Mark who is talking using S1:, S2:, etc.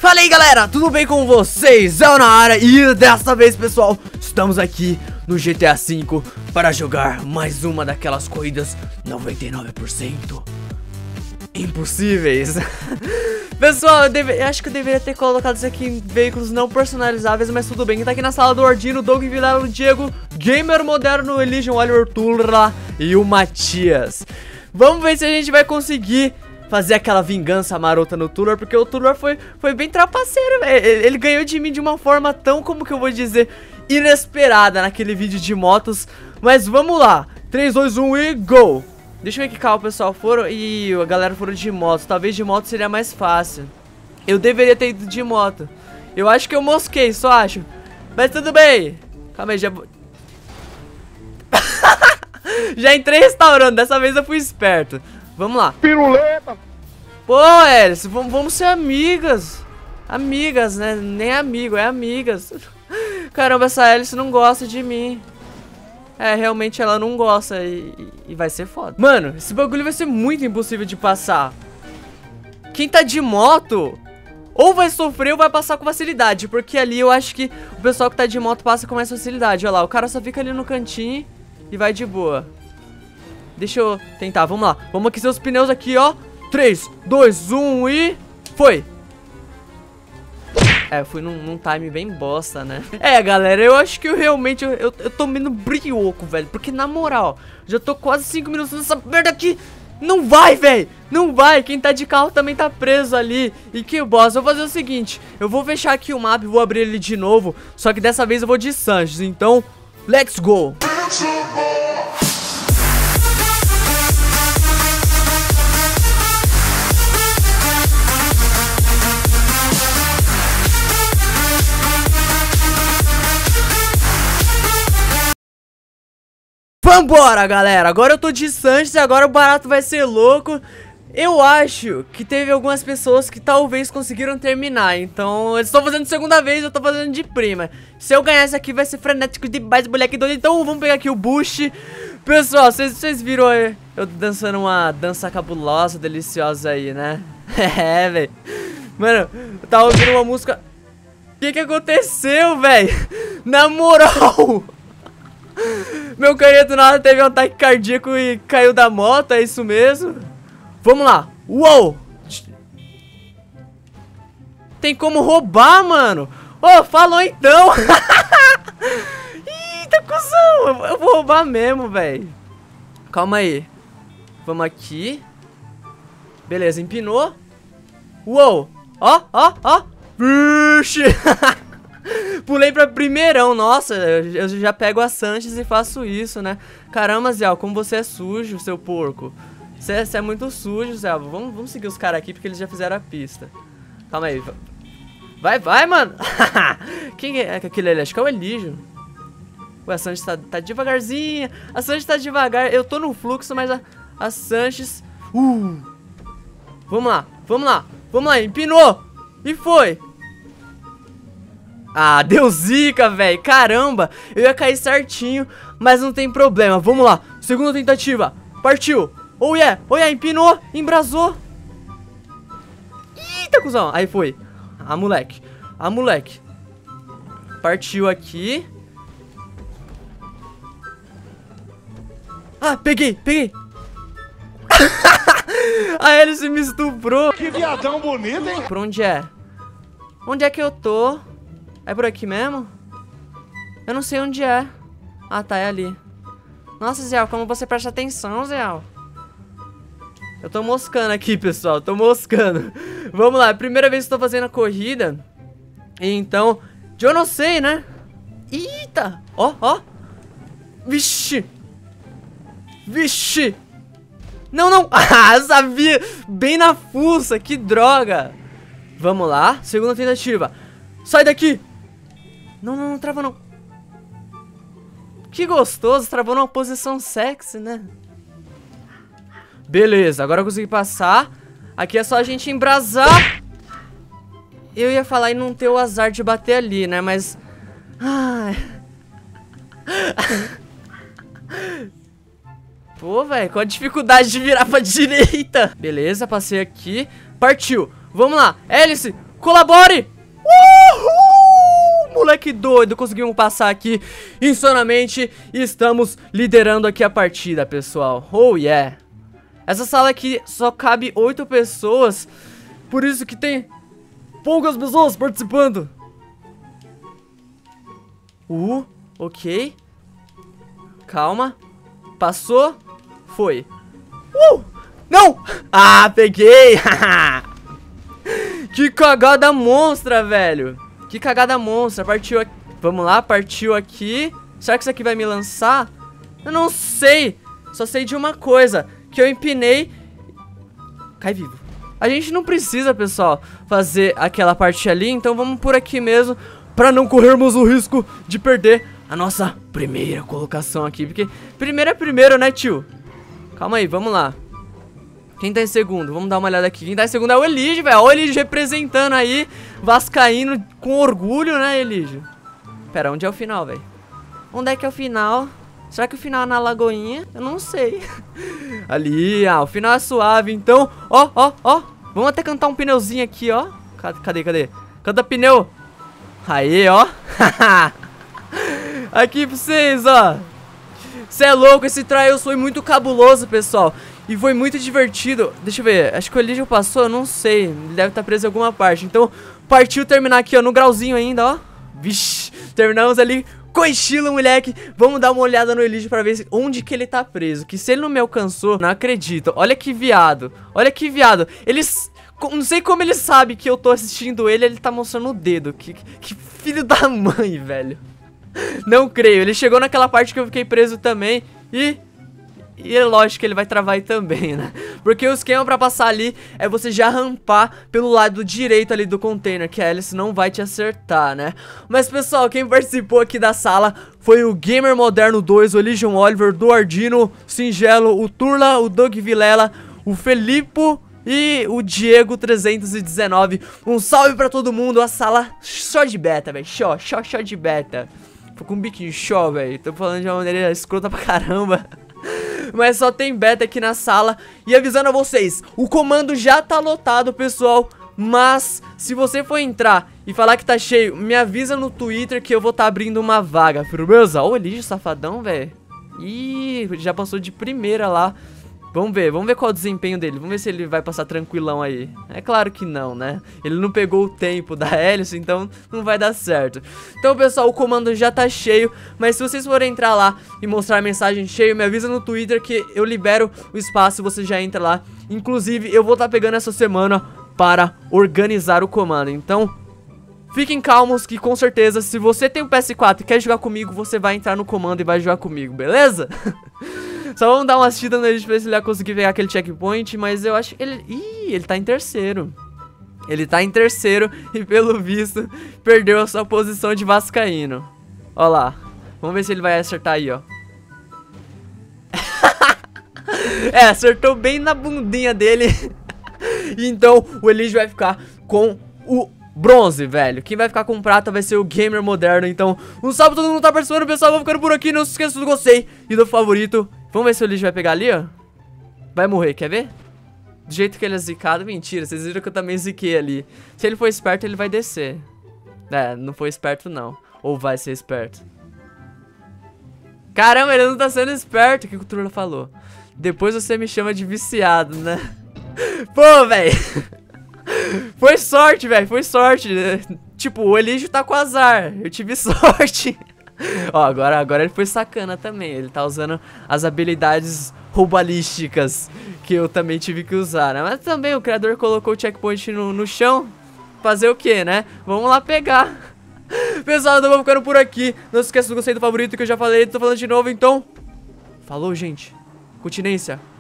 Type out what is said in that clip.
S1: Fala aí galera, tudo bem com vocês? Eu na área e dessa vez pessoal, estamos aqui no GTA V para jogar mais uma daquelas corridas 99% impossíveis. Pessoal, eu acho que eu deveria ter colocado isso aqui em veículos não personalizáveis, mas tudo bem. Quem tá aqui na sala do Ordino, Doug Vilela, o Diego, Gamer Moderno, o Elijah, o Oliver Turra e o Matias. Vamos ver se a gente vai conseguir fazer aquela vingança marota no Tuller, porque o Tuller foi bem trapaceiro, velho. Ele ganhou de mim de uma forma tão, como que eu vou dizer, inesperada naquele vídeo de motos. Mas vamos lá, 3, 2, 1 e go! Deixa eu ver que carro o pessoal foram e a galera foram de moto. Talvez de moto seria mais fácil. Eu deveria ter ido de moto. Eu acho que eu mosquei, só acho. Mas tudo bem. Calma aí, já... já entrei restaurando, dessa vez eu fui esperto. Vamos lá.
S2: Piruleta.
S1: Pô, Hélice, vamos ser amigas. Amigas, né? Nem amigo, é amigas. Caramba, essa Hélice não gosta de mim. É, realmente ela não gosta e vai ser foda. Mano, esse bagulho vai ser muito impossível de passar. Quem tá de moto ou vai sofrer ou vai passar com facilidade. Porque ali eu acho que o pessoal que tá de moto passa com mais facilidade. Olha lá, o cara só fica ali no cantinho e vai de boa. Deixa eu tentar, vamos lá. Vamos aquecer os pneus aqui, ó. 3, 2, 1 e... foi! É, eu fui num time bem bosta, né? É, galera, eu acho que eu realmente... Eu tô meio brioco, velho. Porque, na moral, já tô quase 5 minutos nessa merda aqui. Não vai, velho! Não vai! Quem tá de carro também tá preso ali. E que bosta, eu vou fazer o seguinte. Eu vou fechar aqui o mapa e vou abrir ele de novo. Só que dessa vez eu vou de Sanches. Então, let's go! Vambora, galera, agora eu tô de Sanches e agora o barato vai ser louco. Eu acho que teve algumas pessoas que talvez conseguiram terminar. Então, eu estou fazendo segunda vez, eu tô fazendo de prima. Se eu ganhar esse aqui vai ser frenético demais, moleque doido. Então vamos pegar aqui o boost. Pessoal, vocês viram eu dançando uma dança cabulosa, deliciosa aí, né? É, velho. Mano, eu tava ouvindo uma música. O que aconteceu, velho? Na moral, meu canhão do nada teve um ataque cardíaco e caiu da moto, é isso mesmo? Vamos lá. Uou! Tem como roubar, mano? Ô, falou então! Eita, cuzão! Eu vou roubar mesmo, velho. Calma aí. Vamos aqui. Beleza, empinou. Uou! Ó, ó, ó! Vixe! Pulei pra primeirão, nossa, eu já pego a Sanches e faço isso, né? Caramba, Zé, como você é sujo, seu porco. Você é muito sujo, Zé. Vamos seguir os caras aqui porque eles já fizeram a pista. Calma aí. Vai, mano. Quem é aquele ali? Acho que é o Elijah. Ué, a Sanches tá devagarzinha. A Sanches tá devagar. Eu tô no fluxo, mas a Sanches... Vamos lá, empinou. E foi. Ah, deu zica, velho. Caramba, eu ia cair certinho, mas não tem problema. Vamos lá, segunda tentativa. Partiu. Oh yeah, empinou, embrasou. Eita, cuzão. Aí foi. Ah, moleque. Partiu aqui. Ah, peguei. A Hélice me estuprou.
S2: Que viadão bonito, hein?
S1: Por onde é? Onde é que eu tô? É por aqui mesmo? Eu não sei onde é. Ah, tá, é ali. Nossa, Zé, como você presta atenção, Zé. Eu tô moscando aqui, pessoal. Tô moscando. Vamos lá, primeira vez que eu tô fazendo a corrida. Então, eu não sei, né? Eita! Ó. Vixe! Não! Ah, eu sabia! Bem na fuça, que droga! Vamos lá, segunda tentativa. Sai daqui! Não, trava não. Que gostoso, travou numa posição sexy, né? Beleza, agora eu consegui passar. Aqui é só a gente embrasar. Eu ia falar e não ter o azar de bater ali, né? Mas... ai. Pô, velho, qual a dificuldade de virar pra direita? Beleza, passei aqui. Partiu. Vamos lá. Hélice. Colabore! Uhul! Moleque doido, conseguimos passar aqui insanamente e estamos liderando aqui a partida, pessoal. Oh, yeah. Essa sala aqui só cabe 8 pessoas, por isso que tem poucas pessoas participando. Ok. Calma. Passou. Foi. Não! Ah, peguei! Que cagada monstra, velho. Que cagada monstra. Partiu aqui. Vamos lá, partiu aqui. Será que isso aqui vai me lançar? Eu não sei. Só sei de uma coisa. Que eu empinei. Cai vivo. A gente não precisa, pessoal, fazer aquela parte ali. Então vamos por aqui mesmo, pra não corrermos o risco de perder a nossa primeira colocação aqui. Porque primeiro é primeiro, né, tio? Calma aí, vamos lá. Quem tá em segundo? Vamos dar uma olhada aqui. Quem tá em segundo é o Elígio, velho. Olha o Elígio representando aí, vascaíno com orgulho, né, Elígio? Pera, onde é o final, velho? Onde é que é o final? Será que o final é na lagoinha? Eu não sei. Ali, o final é suave. Então, ó. Vamos até cantar um pneuzinho aqui, ó. Cadê? Canta pneu. Aí, ó. Aqui pra vocês, ó. Cê é louco, esse Trials foi muito cabuloso, pessoal. E foi muito divertido. Deixa eu ver, acho que o Elígio passou, eu não sei. Ele deve estar preso em alguma parte. Então, partiu terminar aqui, ó, no grauzinho ainda, ó. Vixe, terminamos ali com estilo, moleque. Vamos dar uma olhada no Elígio pra ver onde que ele tá preso. Que se ele não me alcançou, não acredito. Olha que viado. Eles... Não sei como ele sabe que eu tô assistindo ele. Ele tá mostrando o dedo. Que filho da mãe, velho. Não creio. Ele chegou naquela parte que eu fiquei preso também. E é lógico que ele vai travar aí também, né? Porque o esquema pra passar ali é você já rampar pelo lado direito ali do container, que a hélice não vai te acertar, né? Mas, pessoal, quem participou aqui da sala foi o Gamer Moderno 2, o Elysium Oliver, do Ardino, Singelo, o Turla, o Doug Vilela, o Felipe e o Diego 319. Um salve pra todo mundo. A sala só de beta, velho. Só de beta. Tô com um biquinho show, velho. Tô falando de uma maneira escrota pra caramba. Mas só tem beta aqui na sala. E avisando a vocês, o comando já tá lotado, pessoal. Mas se você for entrar e falar que tá cheio, me avisa no Twitter que eu vou tá abrindo uma vaga, firmeza? Ó, o Elígio safadão, velho. Ih, já passou de primeira lá. Vamos ver qual é o desempenho dele. Vamos ver se ele vai passar tranquilão aí. É claro que não, né? Ele não pegou o tempo da hélice, então não vai dar certo. Então, pessoal, o comando já tá cheio. Mas se vocês forem entrar lá e mostrar a mensagem cheio, me avisa no Twitter que eu libero o espaço e você já entra lá. Inclusive, eu vou estar pegando essa semana para organizar o comando. Então, fiquem calmos que com certeza, se você tem um PS4 e quer jogar comigo, você vai entrar no comando e vai jogar comigo, beleza? Só vamos dar uma assistida nele pra ver se ele vai conseguir pegar aquele checkpoint. Mas eu acho que ele... Ih, ele tá em terceiro. Ele tá em terceiro e pelo visto perdeu a sua posição de vascaíno. Ó lá. Vamos ver se ele vai acertar aí, ó. É, acertou bem na bundinha dele. Então o Elígio vai ficar com o bronze, velho. Quem vai ficar com prata vai ser o Gamer Moderno. Então, um salve pra todo mundo que tá participando, pessoal. Vou ficando por aqui. Não se esqueça do gostei e do favorito. Vamos ver se o Elígio vai pegar ali, ó. Vai morrer, quer ver? Do jeito que ele é zicado, mentira. Vocês viram que eu também ziquei ali. Se ele for esperto, ele vai descer. É, não foi esperto não. Ou vai ser esperto. Caramba, ele não tá sendo esperto. O que o Turla falou? Depois você me chama de viciado, né? Pô, velho. Foi sorte, velho. Foi sorte. Tipo, o Elígio tá com azar. Eu tive sorte. Ó, agora ele foi sacana também. Ele tá usando as habilidades roubalísticas que eu também tive que usar, né? Mas também o criador colocou o checkpoint no chão. Fazer o que, né? Vamos lá pegar. Pessoal, então vamos ficando por aqui. Não se esqueça do gostei do favorito que eu já falei. Tô falando de novo, então. Falou, gente. Continência.